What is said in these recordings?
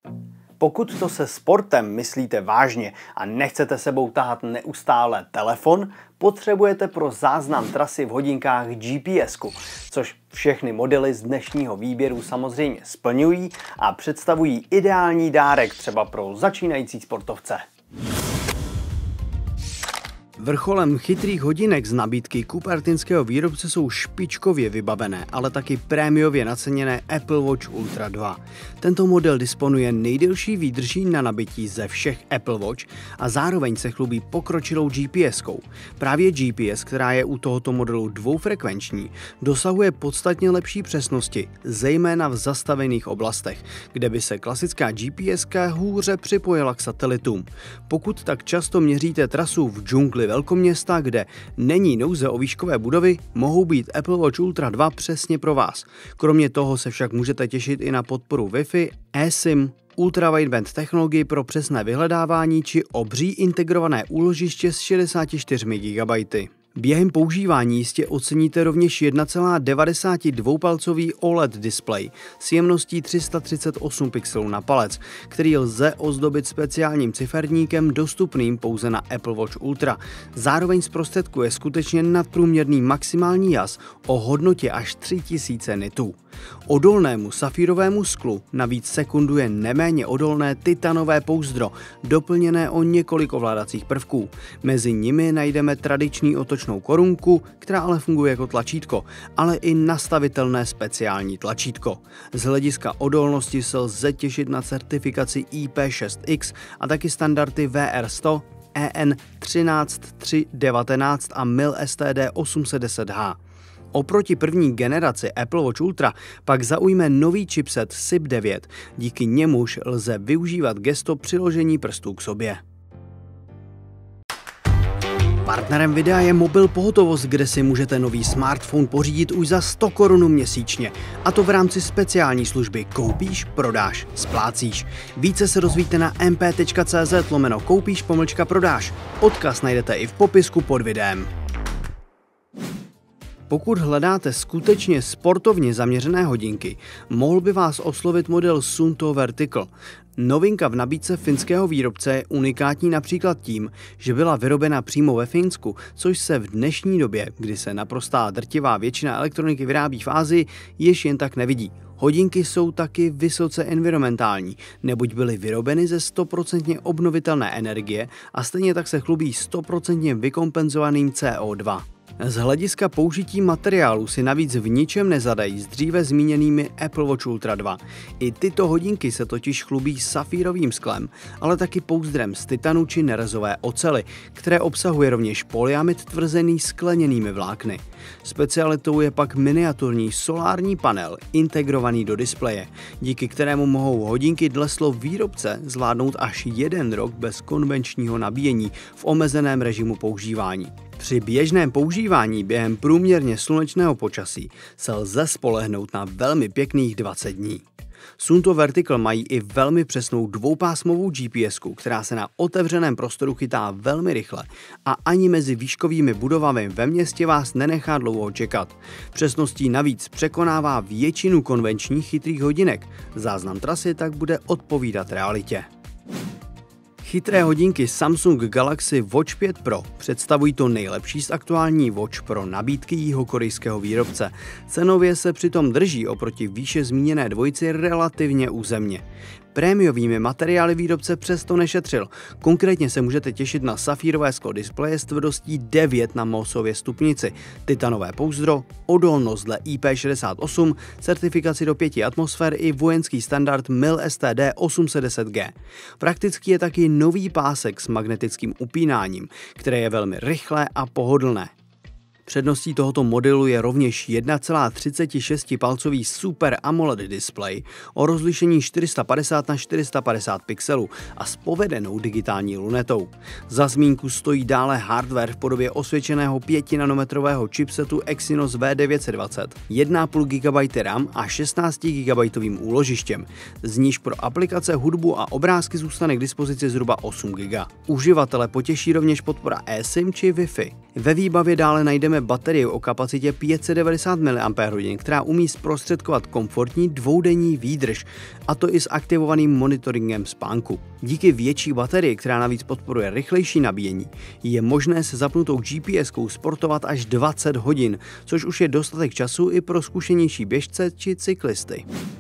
Pokud to se sportem myslíte vážně a nechcete sebou tahat neustále telefon, potřebujete pro záznam trasy v hodinkách GPS-ku, což všechny modely z dnešního výběru samozřejmě splňují a představují ideální dárek třeba pro začínající sportovce. Vrcholem chytrých hodinek z nabídky cupertinského výrobce jsou špičkově vybavené, ale taky prémiově naceněné Apple Watch Ultra 2. Tento model disponuje nejdelší výdrží na nabití ze všech Apple Watch a zároveň se chlubí pokročilou GPS-kou. Právě GPS, která je u tohoto modelu dvoufrekvenční, dosahuje podstatně lepší přesnosti, zejména v zastavených oblastech, kde by se klasická GPS-ka hůře připojila k satelitům. Pokud tak často měříte trasu v džungli velkoměsta, kde není nouze o výškové budovy, mohou být Apple Watch Ultra 2 přesně pro vás. Kromě toho se však můžete těšit i na podporu Wi-Fi, eSIM, ultra-wideband technologii pro přesné vyhledávání či obří integrované úložiště s 64 GB. Během používání jistě oceníte rovněž 1,92-palcový OLED displej s jemností 338 pixelů na palec, který lze ozdobit speciálním ciferníkem dostupným pouze na Apple Watch Ultra. Zároveň zprostředkuje skutečně nadprůměrný maximální jas o hodnotě až 3000 nitů. Odolnému safírovému sklu navíc sekunduje neméně odolné titanové pouzdro, doplněné o několik ovládacích prvků. Mezi nimi najdeme tradiční otočnou korunku, která ale funguje jako tlačítko, ale i nastavitelné speciální tlačítko. Z hlediska odolnosti se lze těšit na certifikaci IP6X a taky standardy VR100, EN 13319 a MIL STD 810H. Oproti první generaci Apple Watch Ultra pak zaujme nový chipset SIP9, díky němuž lze využívat gesto přiložení prstů k sobě. Partnerem videa je Mobil Pohotovost, kde si můžete nový smartphone pořídit už za 100 korun měsíčně. A to v rámci speciální služby Koupíš, prodáš, splácíš. Více se dozvíte na mp.cz/koupíš-prodáš. Odkaz najdete i v popisku pod videem. Pokud hledáte skutečně sportovně zaměřené hodinky, mohl by vás oslovit model Suunto Vertical. Novinka v nabídce finského výrobce je unikátní například tím, že byla vyrobena přímo ve Finsku, což se v dnešní době, kdy se naprostá drtivá většina elektroniky vyrábí v Asii, již jen tak nevidí. Hodinky jsou taky vysoce environmentální, neboť byly vyrobeny ze 100% obnovitelné energie a stejně tak se chlubí 100% vykompenzovaným CO2. Z hlediska použití materiálu si navíc v ničem nezadají s dříve zmíněnými Apple Watch Ultra 2. I tyto hodinky se totiž chlubí safírovým sklem, ale taky pouzdrem z titanu či nerezové oceli, které obsahuje rovněž polyamid tvrzený skleněnými vlákny. Specialitou je pak miniaturní solární panel integrovaný do displeje, díky kterému mohou hodinky dle slov výrobce zvládnout až 1 rok bez konvenčního nabíjení v omezeném režimu používání. Při běžném používání během průměrně slunečného počasí se lze spolehnout na velmi pěkných 20 dní. Suunto Vertical mají i velmi přesnou dvoupásmovou GPS-ku, která se na otevřeném prostoru chytá velmi rychle a ani mezi výškovými budovami ve městě vás nenechá dlouho čekat. Přesností navíc překonává většinu konvenčních chytrých hodinek. Záznam trasy tak bude odpovídat realitě. Chytré hodinky Samsung Galaxy Watch 5 Pro představují to nejlepší z aktuální Watch Pro nabídky jihokorejského výrobce. Cenově se přitom drží oproti výše zmíněné dvojici relativně územně. Prémiovými materiály výrobce přesto nešetřil. Konkrétně se můžete těšit na safírové sklo displeje s tvrdostí 9 na Mohsově stupnici, titanové pouzdro, odolnost dle IP68, certifikaci do 5 atmosfér i vojenský standard MIL STD 810G. Prakticky je taky nový pásek s magnetickým upínáním, které je velmi rychlé a pohodlné. Předností tohoto modelu je rovněž 1,36-palcový Super AMOLED displej o rozlišení 450x450 pixelů a s povedenou digitální lunetou. Za zmínku stojí dále hardware v podobě osvědčeného 5nanometrového chipsetu Exynos V920, 1,5 GB RAM a 16 GB úložištěm, z níž pro aplikace, hudbu a obrázky zůstane k dispozici zhruba 8 GB. Uživatele potěší rovněž podpora eSIM či Wi-Fi. Ve výbavě dále najdeme najdeme baterii o kapacitě 590 mAh, která umí zprostředkovat komfortní dvoudenní výdrž, a to i s aktivovaným monitoringem spánku. Díky větší baterii, která navíc podporuje rychlejší nabíjení, je možné se zapnutou GPS-kou sportovat až 20 hodin, což už je dostatek času i pro zkušenější běžce či cyklisty.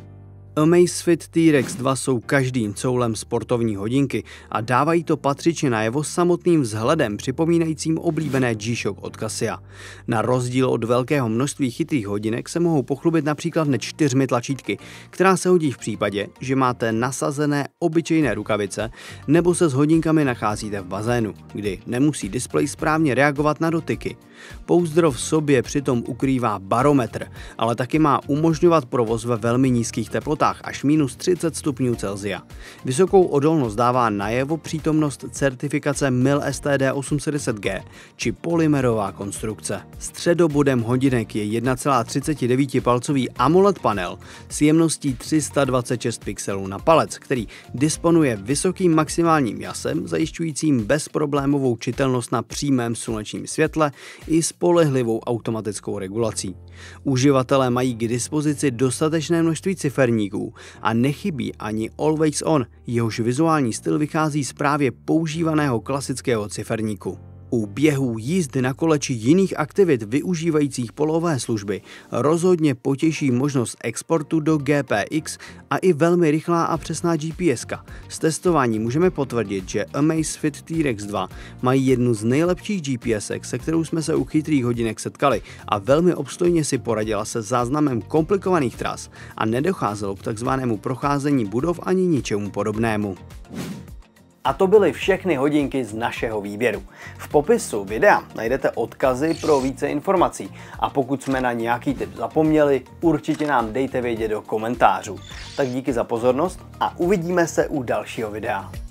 Amazfit T-Rex 2 jsou každým coulem sportovní hodinky a dávají to patřičně najevo samotným vzhledem připomínajícím oblíbené G-Shock od Casia. Na rozdíl od velkého množství chytrých hodinek se mohou pochlubit například hned 4 tlačítky, která se hodí v případě, že máte nasazené obyčejné rukavice nebo se s hodinkami nacházíte v bazénu, kdy nemusí displej správně reagovat na dotyky. Pouzdro v sobě přitom ukrývá barometr, ale taky má umožňovat provoz ve velmi nízkých teplotách až minus 30 stupňů Celsia. Vysokou odolnost dává najevo přítomnost certifikace MIL STD 810G či polymerová konstrukce. Středobodem hodinek je 1,39 palcový AMOLED panel s jemností 326 pixelů na palec, který disponuje vysokým maximálním jasem, zajišťujícím bezproblémovou čitelnost na přímém slunečním světle i spolehlivou automatickou regulací. Uživatelé mají k dispozici dostatečné množství ciferníků a nechybí ani Always On, jehož vizuální styl vychází z právě používaného klasického ciferníku. U běhů, jízdy na kole či jiných aktivit využívajících polové služby rozhodně potěší možnost exportu do GPX a i velmi rychlá a přesná GPS-ka. Z testování můžeme potvrdit, že Amazfit T-Rex 2 mají jednu z nejlepších GPS-ek, se kterou jsme se u chytrých hodinek setkali, a velmi obstojně si poradila se záznamem komplikovaných tras a nedocházelo k takzvanému procházení budov ani ničemu podobnému. A to byly všechny hodinky z našeho výběru. V popisu videa najdete odkazy pro více informací a pokud jsme na nějaký tip zapomněli, určitě nám dejte vědět do komentářů. Tak díky za pozornost a uvidíme se u dalšího videa.